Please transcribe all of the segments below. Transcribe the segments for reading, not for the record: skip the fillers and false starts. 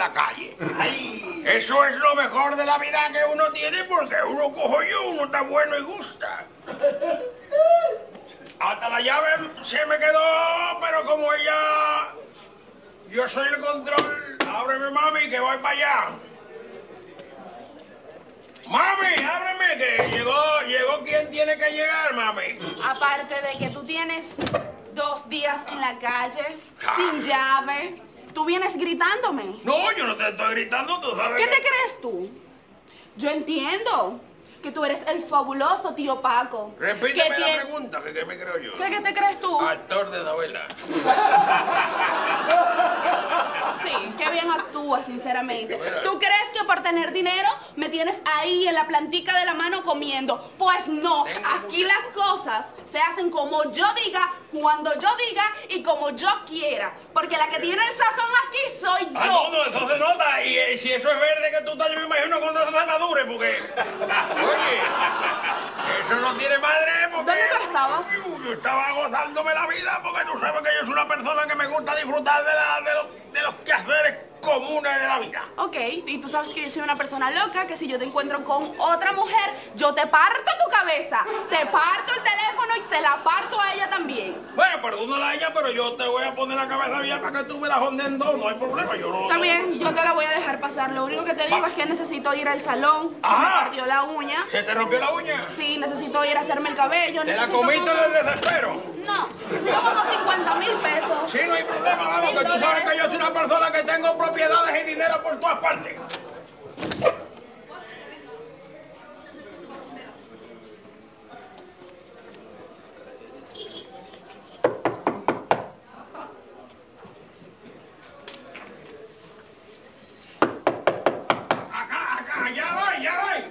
la calle. Ay. Eso es lo mejor de la vida que uno tiene porque uno cojo yo, uno está bueno y gusta. Hasta la llave se me quedó, pero como ella... Yo soy el control. Ábreme, mami, que voy para allá. Mami, ábreme, que llegó quien tiene que llegar, mami. Aparte de que tú tienes 2 días en la calle, sin llave, tú vienes gritándome. No, yo no te estoy gritando, tú sabes. ¿Qué te crees tú? Yo entiendo que tú eres el fabuloso tío Paco. Repíteme la pregunta, que me creo yo. ¿Qué te crees tú? Actor de novela. Sí, qué bien actúas, sinceramente. ¿Tú crees que por tener dinero me tienes ahí en la plantica de la mano comiendo? Pues no, aquí las cosas se hacen como yo diga, cuando yo diga y como yo quiera. Porque la que tiene el sazón aquí soy yo. Ah, no, eso se nota. Y si eso es verde que tú estás, yo me imagino cuando eso se madure, porque... Oye, eso no tiene madre, porque... ¿Dónde tú estabas? Yo estaba gozándome la vida, porque tú sabes que yo soy una persona que me gusta disfrutar de los quehaceres comunes de la vida. Ok, y tú sabes que yo soy una persona loca, que si yo te encuentro con otra mujer, yo te parto tu cabeza, te parto el teléfono y se la parto a ella también. Bueno, perdónala a ella, pero yo te voy a poner la cabeza bien para que tú me la jonden dos, no hay problema, yo no... Está bien, yo te la voy a dejar pasar. Lo único que te digo es que necesito ir al salón. Se me partió la uña. ¿Se te rompió la uña? Sí, necesito ir a hacerme el cabello. ¿Te la comiste del desespero? No, necesito como 50,000 pesos. Sí, no hay problema, vamos, que tú sabes que yo soy una persona que tengo propiedades y dinero por todas partes. Acá, ya voy.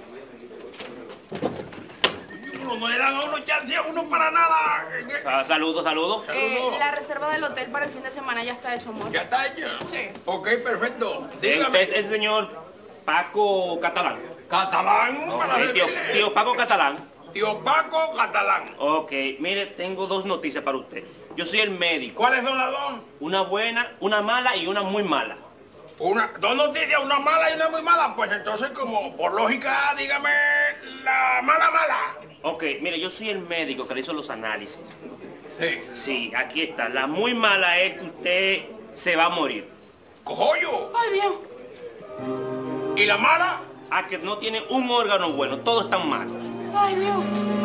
No le dan a uno chance a uno para nada. Saludos. La reserva del hotel para el fin de semana ya está hecho, amor. ¿Ya está hecha? Sí. Ok, perfecto. Usted Dígame. es el señor Paco Catalán. ¿Catalán? Para Sí, decirle. tío Paco Catalán. Tío Paco Catalán. Ok, mire, tengo 2 noticias para usted. Yo soy el médico. ¿Cuáles son las dos? Una buena, una mala y una muy mala. Dos noticias, una mala y una muy mala. Pues entonces, como por lógica, dígame la mala. Ok, mire, yo soy el médico que le hizo los análisis. Sí. Sí, aquí está. La muy mala es que usted se va a morir. ¡Cojollo! Ay, Dios. ¿Y la mala? A que no tiene un órgano bueno, todos están malos. Ay, Dios.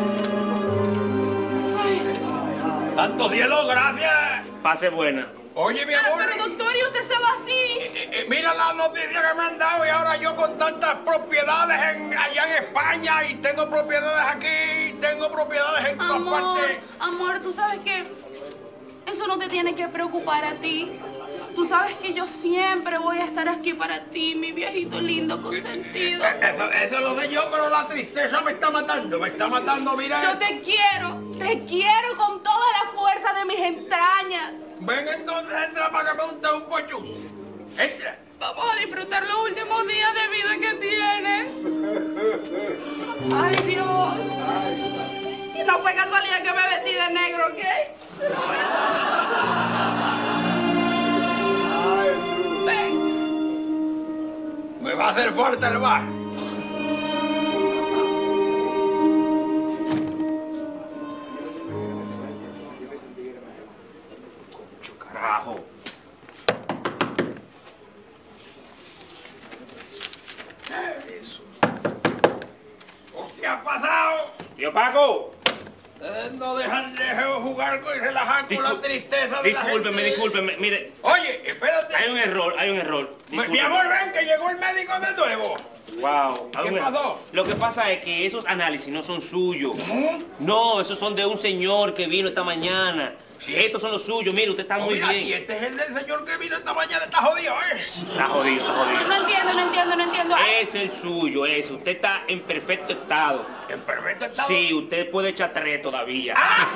Ay. ¡Tanto cielo, gracias! Pase buena. Oye, mi amor. Pero doctor, ¿y usted se va así? Mira la noticia que me han dado y ahora yo con tantas propiedades allá en España y tengo propiedades aquí y tengo propiedades en todas partes. Amor, tú sabes que eso no te tiene que preocupar a ti. Tú sabes que yo siempre voy a estar aquí para ti, mi viejito lindo consentido. Eso lo sé yo, pero la tristeza me está matando, mira. Yo te quiero con toda la fuerza de mis entrañas. Ven entonces, entra para que me unte un pochón. Entra. Vamos a disfrutar los últimos días de vida que tienes. Ay, Dios. Y no fue casualidad que me vestí de negro, ¿ok? Ven. Me va a hacer fuerte el bar. Carajo. Eso. ¿Qué ha pasado? Tío Paco. No dejan de jugar y relajar con la tristeza de la gente. Discúlpeme, mire. Oye, espérate. Hay un error. Mi amor, ven que llegó el médico de nuevo. Wow. ¿Qué pasó? Lo que pasa es que esos análisis no son suyos. ¿Mm? No, esos son de un señor que vino esta mañana. Sí. Estos son los suyos. Mire, usted está muy Mira, bien. y este es el del señor que vino esta mañana, está jodido, ¿eh? Está jodido. No entiendo. Ay, Es el suyo, ese. Usted está en perfecto estado. En perfecto estado. Sí, usted puede echar 3 todavía. ¡Ah!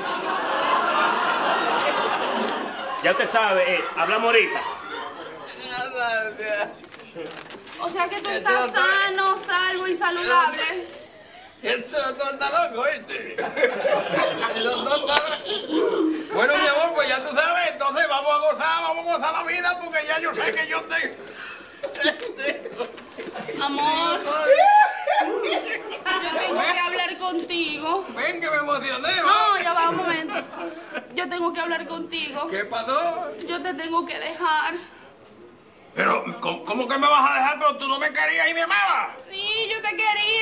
Ya usted sabe, hablamos ahorita. o sea que tú estás sano, salvo y saludable. Eso no está loco, ¿viste? Los dos están locos. Bueno, mi amor, pues ya tú sabes, entonces vamos a gozar la vida, porque ya yo sé que yo tengo... Amor, yo tengo que hablar contigo. Ven, que me emocioné, No, ya va un momento. Yo tengo que hablar contigo. ¿Qué pasó? Yo te tengo que dejar. Pero, ¿cómo que me vas a dejar? Pero tú no me querías y me amabas. Sí, yo te quería.